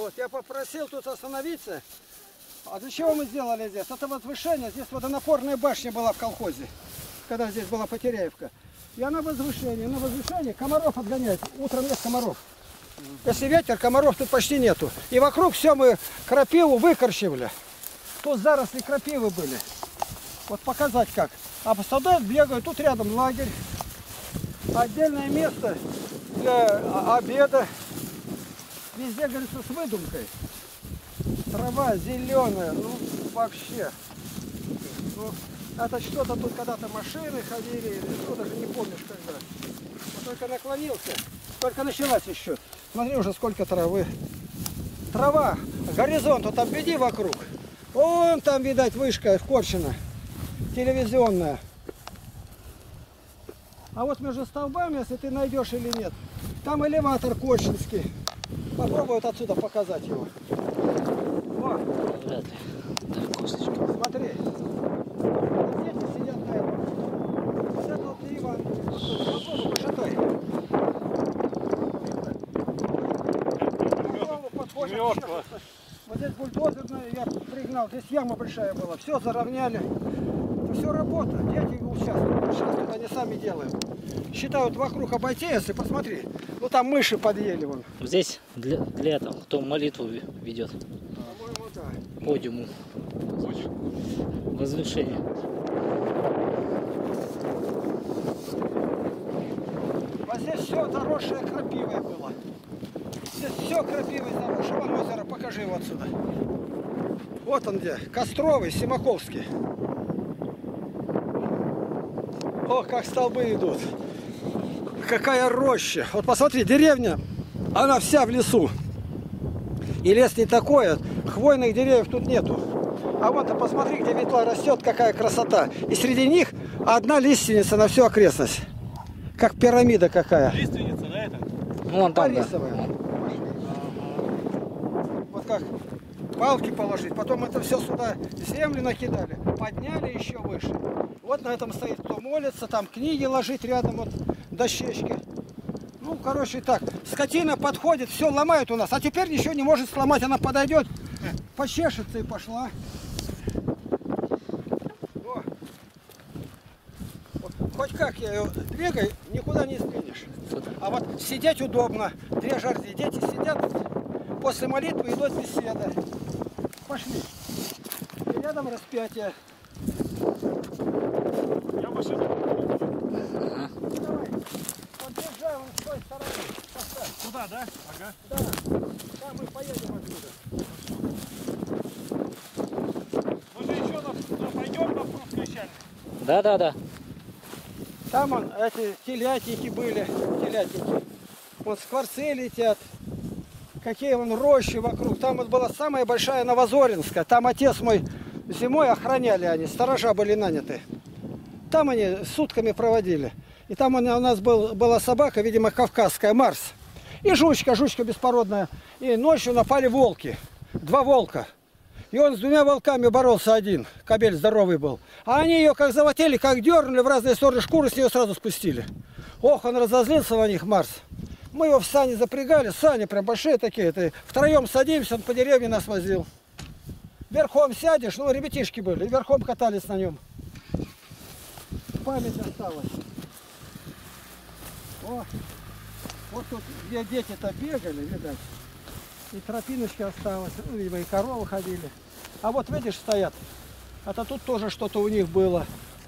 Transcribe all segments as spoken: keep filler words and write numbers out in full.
Вот, я попросил тут остановиться. А для чего мы сделали здесь? Это возвышение. Здесь водонапорная башня была в колхозе, когда здесь была Потеряевка. И она возвышение. На возвышении комаров отгоняет. Утром нет комаров. Если ветер, комаров тут почти нету. И вокруг все мы крапиву выкорчевали. Тут заросли крапивы были. Вот показать как. А солдат бегают. Тут рядом лагерь. Отдельное место для обеда. Везде, говорится, с выдумкой. Трава зеленая, ну вообще. Ну, это что-то тут когда-то машины ходили, или что, даже не помнишь когда. Вот только наклонился, только началась еще. Смотри уже сколько травы. Трава, горизонт, вот обведи вокруг. Вон там, видать, вышка Корчина, телевизионная. А вот между столбами, если ты найдешь или нет, там элеватор Корчинский. Попробуй вот отсюда показать его. Вот. Смотри. Дети сидят на этом. Вот это вот не Иван. Попробуй пошатай. Вот здесь бульдозер я пригнал. Здесь яма большая была. Все заровняли. Это все работа. Дети участвуют. Участвуют, они сами делают. Считают вокруг обойти, если посмотри. Ну там мыши подъели вон. Здесь для, для этого, кто молитву ведет. По-моему, да. Подиуму. Возвышение. А здесь все заросшее крапивой было. Здесь все крапивой заросшее. Вон озеро, покажи его отсюда. Вот он где. Костровый, Симаковский. Ох, как столбы идут. Какая роща. Вот посмотри, деревня, она вся в лесу. И лес не такой, хвойных деревьев тут нету. А вот а посмотри, где ветла растет, какая красота. И среди них одна лиственница на всю окрестность. Как пирамида какая. Лиственница, да, это? Вон там, да. Вот как палки положить. Потом это все сюда землю накидали. Подняли еще выше. Вот на этом стоит кто молится. Там книги ложить рядом, вот дощечки. Ну, короче, так. Скотина подходит, все ломает у нас. А теперь ничего не может сломать. Она подойдет, почешется и пошла. О. Вот, хоть как я ее двигай, никуда не сдвинешь. А вот сидеть удобно. Две жарди. Дети сидят, после молитвы идут беседа. Пошли. И рядом распятие. Я машину. Ага. Давай. Подъезжай вон с той стороны. Поставь. Туда, да? Ага. Да. Там мы поедем отсюда. Мы же еще на, на пойдем на пруд Крещальный. Да, да, да. Там вон эти телятники были. Телятники. Вот скворцы летят. Какие вон рощи вокруг. Там вот была самая большая Новозоринская. Там отец мой зимой охраняли они. Сторожа были наняты. Там они сутками проводили. И там у нас был, была собака, видимо, кавказская, Марс. И жучка, жучка беспородная. И ночью напали волки. Два волка. И он с двумя волками боролся один. Кобель здоровый был. А они ее как заводили, как дернули в разные стороны шкуры, с нее сразу спустили. Ох, он разозлился на них, Марс. Мы его в сани запрягали. Сани прям большие такие. Это втроем садимся, он по деревне нас возил. Верхом сядешь, ну ребятишки были. И верхом катались на нем. Память осталась. О, вот тут, где дети-то бегали, видать, и тропиночка осталась, ну, видимо, и коровы ходили. А вот, видишь, стоят, это тут тоже что-то у них было.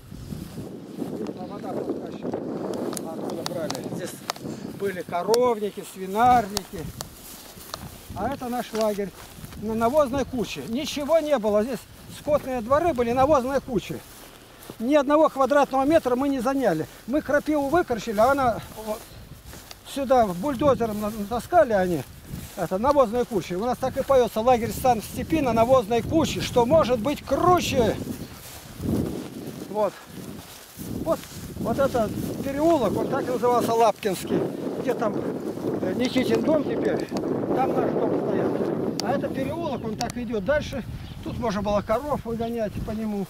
А вода оттуда брали. Здесь были коровники, свинарники. А это наш лагерь на навозной куче. Ничего не было, здесь скотные дворы были, навозная куча. Ни одного квадратного метра мы не заняли. Мы крапиву выкорчили, а она сюда бульдозером натаскали они. Это навозная куча. У нас так и поется: лагерь стан в степи на навозной куче. Что может быть круче? Вот. Вот, вот этот переулок, он так и назывался Лапкинский. Где там Никитин дом теперь, там наш дом стоят. А это переулок, он так идет дальше. Тут можно было коров выгонять по нему.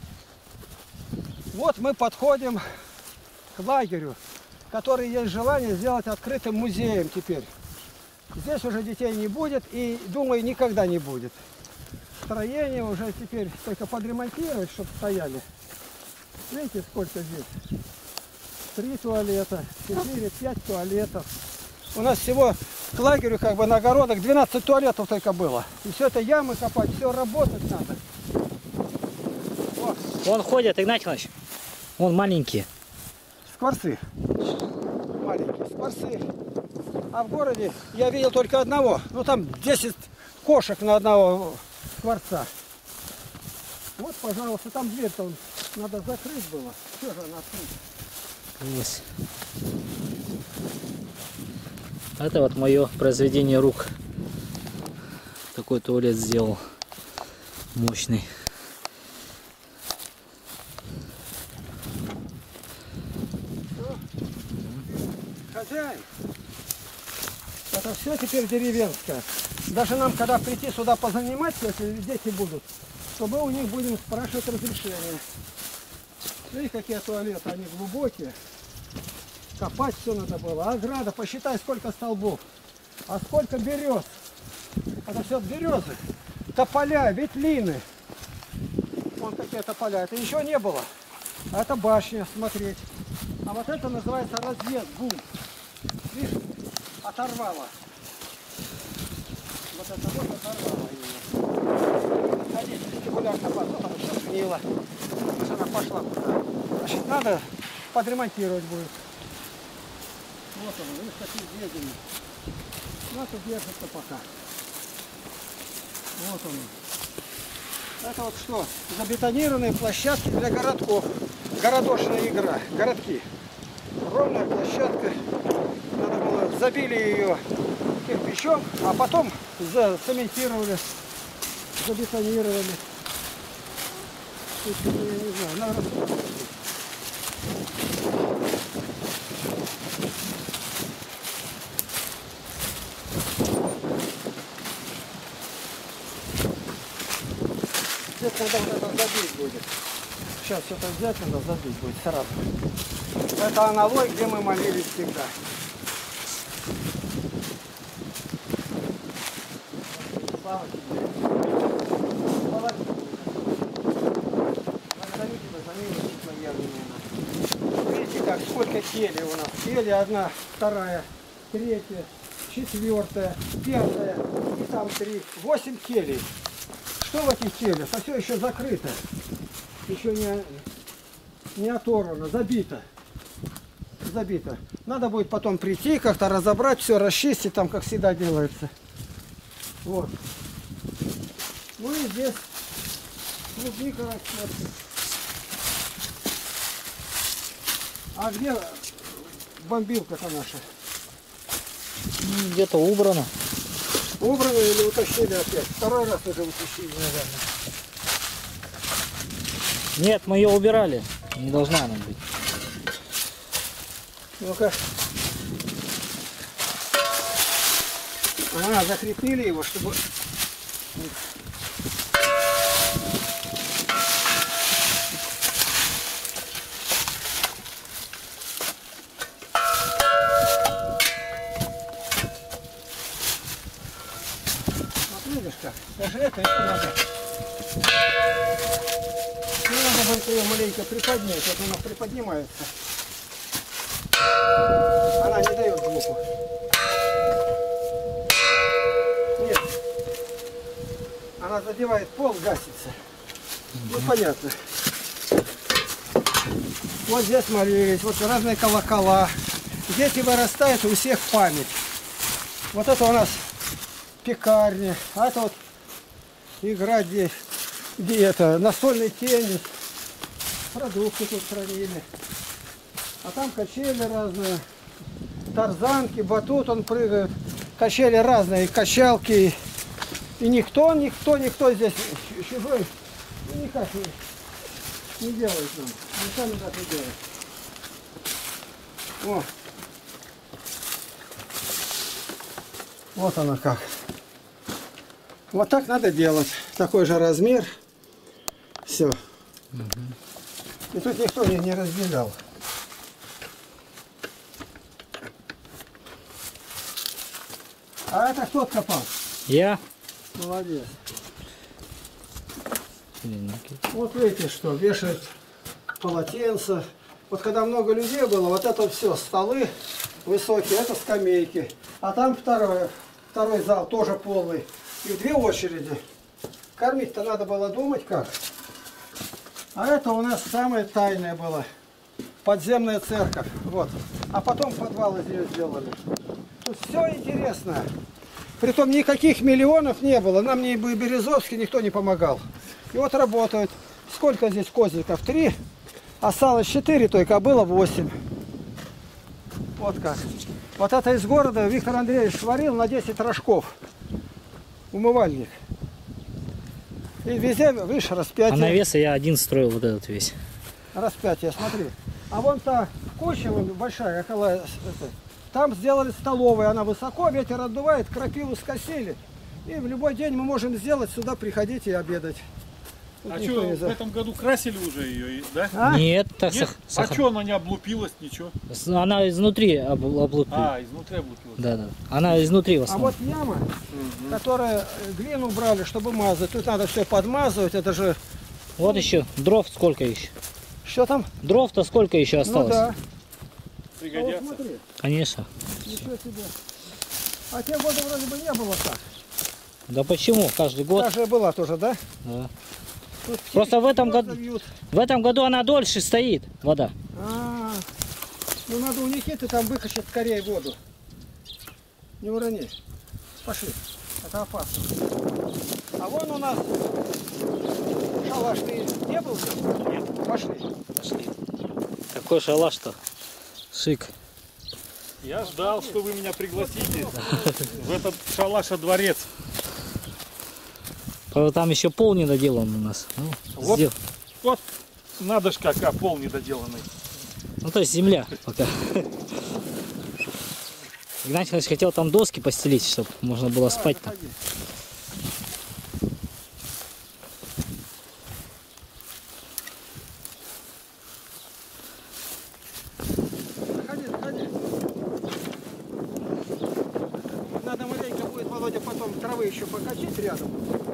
Вот мы подходим к лагерю, который есть желание сделать открытым музеем теперь. Здесь уже детей не будет и, думаю, никогда не будет. Строение уже теперь только подремонтировать, чтобы стояли. Видите, сколько здесь? Три туалета, четыре, пять туалетов. У нас всего к лагерю, как бы на огородах, двенадцать туалетов только было. И все это ямы копать, все работать надо. Вот. Вон ходят, Игнатий Иванович. Вон маленькие. Скворцы. Маленькие скворцы. А в городе я видел только одного. Ну там десять кошек на одного скворца. Вот, пожалуйста, там дверь-то надо закрыть было. Что же она открыть? Есть. Это вот мое произведение рук. Такой туалет сделал. Мощный. Хозяин, это все теперь деревенское. Даже нам, когда прийти сюда позаниматься, если дети будут, то мы у них будем спрашивать разрешение. Смотри, какие туалеты, они глубокие. Копать все надо было. Ограда, посчитай, сколько столбов. А сколько берез. Это все березы. Тополя, ветлины. Вон какие тополя. Это еще не было. А это башня, смотреть. А вот это называется разъезд, бум. Видишь, оторвало. Вот это вот оторвало ее. Садись, вестибуляр копать, вот она все сгнила. Она пошла куда. Значит, надо подремонтировать будет. Вот он, видишь, какие двигатели. Ну, это держится пока. Вот он. Это вот что? Забетонированные площадки для городков. Городошная игра. Городки. Ровная площадка. Надо было, забили ее кирпичом, а потом зацементировали, забетонировали. Тут, я не знаю, наверное, здесь надо вот это забить будет. Сейчас это взять надо, забить будет сразу. Это аналой, где мы молились всегда. Слава тебе. Слава тебе. Благодарю тебя за милость твоя внимание. Видите, как сколько кели у нас. Кели одна, вторая, третья, четвертая, пятая. И там три. Восемь келей. Что в этих келях? А все еще закрыто. Еще не, не оторвано, забито. Забито. Надо будет потом прийти, как-то разобрать, все расчистить, там, как всегда делается. Вот. Ну и здесь клубника растет. А где бомбилка-то наша? Где-то убрано. Убрано или утащили опять? Второй раз уже утащили, наверное. Нет, мы ее убирали. Не должна она быть. Ну-ка. А, закрепили его, чтобы... Вот видишь как? Даже это еще надо. Ну, надо будет ее маленько приподнять. Вот она приподнимается. Она не дает звуку. Нет. Она задевает пол, гасится. Ну, понятно. Вот здесь молились, вот разные колокола. Дети вырастают, у всех память. Вот это у нас пекарня, а это вот игра здесь, где это, настольный теннис. Продукты тут хранили. А там качели разные, тарзанки, батут он прыгает. Качели разные, качалки. И никто, никто, никто здесь чужой ну, никак не, не делает нам. Мы сами так и делаем. О. Вот она как. Вот так надо делать. Такой же размер. Все. Угу. И тут никто не, не разделял. А это кто откопал? Я? Молодец. Длинненький. Вот видите, что вешают полотенца. Вот когда много людей было, вот это все столы высокие, это скамейки. А там второй, второй зал тоже полный. И две очереди. Кормить-то надо было думать как. А это у нас самое тайное было. Подземная церковь. Вот. А потом подвал из нее сделали. Тут все интересно. Притом никаких миллионов не было. Нам ни Березовский никто не помогал. И вот работают. Сколько здесь козликов? Три. Осталось четыре только, а было восемь. Вот как. Вот это из города Виктор Андреевич сварил на десять рожков. Умывальник. И везде, видишь, распятие. А навеса я один строил вот этот весь. Распятие, смотри. А вон та куча вон большая, около, это, там сделали столовую, она высоко, ветер отдувает, крапиву скосили. И в любой день мы можем сделать, сюда приходить и обедать. Тут А никто что, не за- в этом году красили уже ее, да? А? Нет, так Нет? сах- А сах- что она не облупилась, ничего? с- она изнутри об- облупила. А, изнутри облупилась. Да, да. Она изнутри в А основном. вот яма, которая глину брали, чтобы мазать, тут надо все подмазывать, это же... Вот еще дров сколько еще. Что там? Дров-то сколько еще Ну осталось? да. А вот Пригодятся. смотри, Конечно. ничего себе. А те годы вроде бы не было так. Да почему? Каждый год. Даже была тоже, да? Да. Тут Просто в этом птички году- вьют. В этом году она дольше стоит, вода. А, ну надо у Никиты там выкачать скорее воду. Не урони. Пошли. Это опасно. А вон у нас шалаш. Ты не был здесь? Нет. Пошли. Пошли. Какой шалаш-то. Шик. Я ждал, что вы меня пригласите в этот шалаша-дворец. Правда, там еще пол не доделан у нас. Ну, Вот. сдел- Вот надо ж как, а пол недоделанный. ну, то есть земля пока. Игнатий Иванович хотел там доски постелить, чтобы можно было спать там. Заходи. Заходи, заходи. Надо маленько будет, Володя, потом травы еще покачать рядом.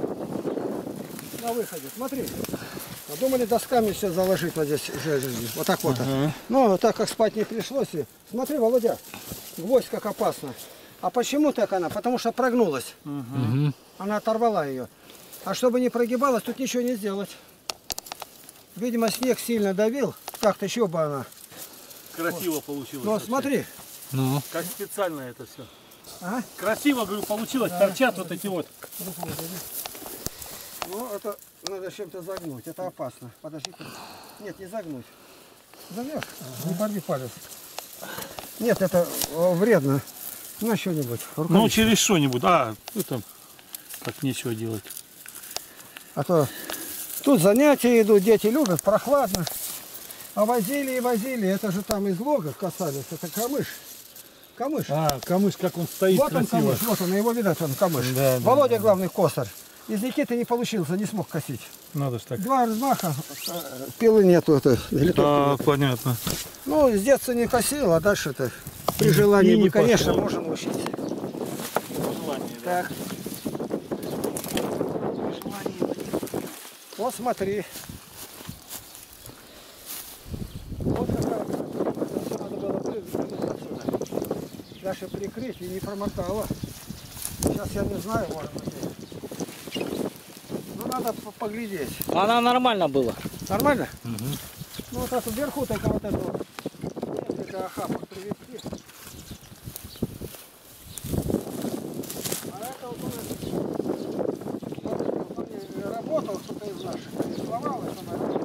На выходе, смотри. А думали досками все заложить вот здесь, же- же- вот так вот. Ну, так как спать не пришлось. и- Смотри, Володя, гвоздь как опасно. А почему так она? Потому что прогнулась. Мгм. Она оторвала ее. А чтобы не прогибалась, тут ничего не сделать. Видимо, снег сильно давил. Как-то еще бы она. Красиво получилось. Но вообще. смотри. Ну, Как специально это все. А? Красиво, говорю, получилось. Торчат вот эти вот. Ну, это надо чем-то загнуть. Это опасно. Подожди. Нет, не загнуть. Загнешь? Не порви палец. Нет, это о, вредно. На что-нибудь. Ну, Рукавицу. через что-нибудь. А, это как нечего делать. А то тут занятия идут, дети любят, прохладно. А возили и возили, это же там из логов касались, это камыш. Камыш. А, камыш, как он стоит Вот он красиво. камыш, вот он, его видать, он камыш. Да, да, Володя да. главный косарь. Из Никиты не получился, не смог косить. Надо ж так. Два размаха, э, пилы нету, это, или только А, понятно. ну, с детства не косил, а дальше-то при желании, И не мы, конечно, пошло. можем учить. Так. Вот смотри. Вот какая это всё надо было вывезти отсюда. Даже прикрыть и не промотало. Сейчас я не знаю, может быть. Ну надо по- поглядеть. она нормально была. Нормально? Мгм. Ну вот это вверху только вот это вот. Несколько охапок привезти. А это вот он, вот он и работал, кто-то из наших. Рисовал это, наверное.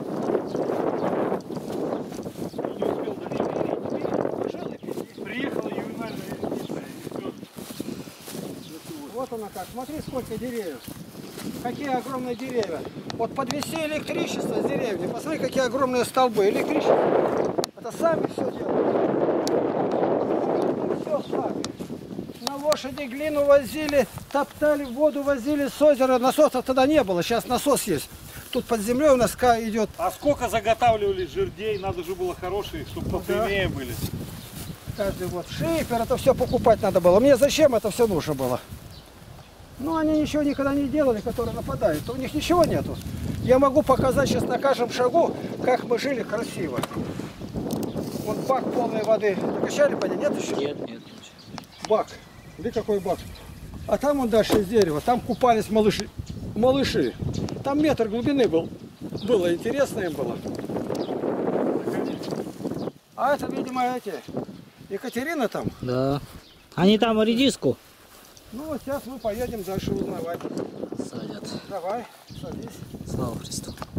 Не успел доехать. Решил и пить. Приехала ювенальная экспедиция, и всё. Вот она как. Смотри, сколько деревьев. Какие огромные деревья. Вот подвести электричество с деревни. Посмотри, какие огромные столбы. Электричество. Это сами все делают. Все сами. На лошади глину возили, топтали, воду возили с озера. Насосов тогда не было. Сейчас насос есть. Тут под землей у нас ка идет. А сколько заготавливали жердей? Надо же было хорошие, чтобы попрямее были. Каждый вот шифер, это все покупать надо было. Мне зачем это все нужно было? Ну, они ничего никогда не делали, которые нападают. У них ничего нету. Я могу показать сейчас на каждом шагу, как мы жили красиво. Вот бак полной воды. Накачали по ней? Нет еще? Нет, нет. Бак. Где какой бак? А там он дальше из дерева. Там купались малыши. Малыши. Там метр глубины был. Было интересно им было. А это, видимо, эти... Екатерина там? Да. Они там редиску Ну вот сейчас мы поедем дальше узнавать. садят. Давай, садись. Слава Христу.